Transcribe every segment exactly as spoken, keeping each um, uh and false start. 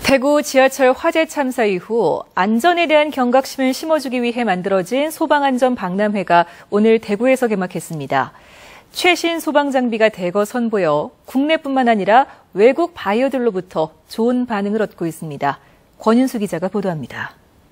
대구 지하철 화재 참사 이후 안전에 대한 경각심을 심어주기 위해 만들어진 소방안전박람회가 오늘 대구에서 개막했습니다. 최신 소방장비가 대거 선보여 국내뿐만 아니라 외국 바이어들로부터 좋은 반응을 얻고 있습니다. 권윤수 기자가 보도합니다.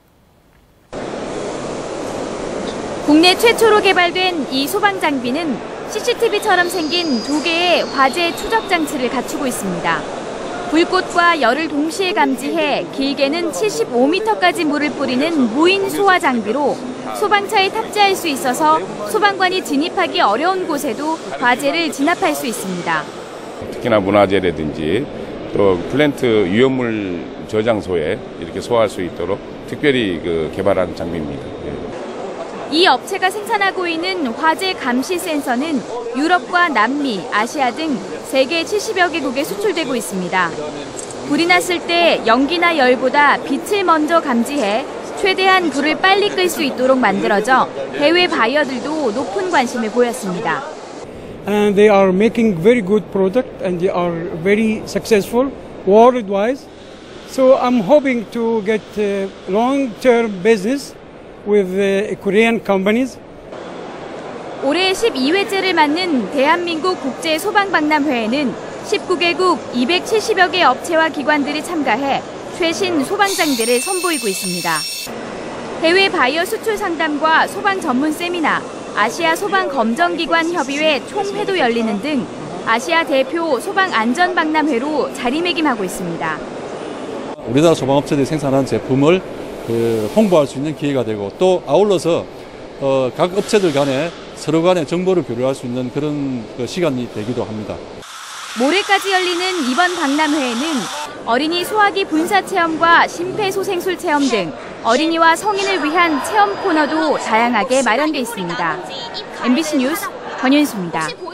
국내 최초로 개발된 이 소방장비는 씨씨티비처럼 생긴 두 개의 화재 추적 장치를 갖추고 있습니다. 불꽃과 열을 동시에 감지해 길게는 칠십오 미터까지 물을 뿌리는 무인 소화 장비로 소방차에 탑재할 수 있어서 소방관이 진입하기 어려운 곳에도 화재를 진압할 수 있습니다. 특히나 문화재라든지 또 플랜트 위험물 저장소에 이렇게 소화할 수 있도록 특별히 그 개발한 장비입니다. 이 업체가 생산하고 있는 화재 감시 센서는 유럽과 남미, 아시아 등 세계 칠십여 개국에 수출되고 있습니다. 불이 났을 때 연기나 열보다 빛을 먼저 감지해 최대한 불을 빨리 끌 수 있도록 만들어져 해외 바이어들도 높은 관심을 보였습니다. And they are making very good product and they are very successful worldwide. So I'm hoping to get uh, long-term business with uh, Korean companies. 올해 십이 회째를 맞는 대한민국 국제소방박람회에는 십구 개국 이백칠십여 개 업체와 기관들이 참가해 최신 소방장비를 선보이고 있습니다. 해외 바이어 수출 상담과 소방 전문 세미나, 아시아 소방검정기관 협의회 총회도 열리는 등 아시아 대표 소방안전박람회로 자리매김하고 있습니다. 우리나라 소방업체들이 생산한 제품을 그 홍보할 수 있는 기회가 되고 또 아울러서 어, 각 업체들 간에 서로 간에 정보를 교류할 수 있는 그런 그 시간이 되기도 합니다. 모레까지 열리는 이번 박람회에는 어린이 소화기 분사 체험과 심폐소생술 체험 등 어린이와 성인을 위한 체험 코너도 다양하게 마련돼 있습니다. 엠비씨 뉴스 권윤수입니다.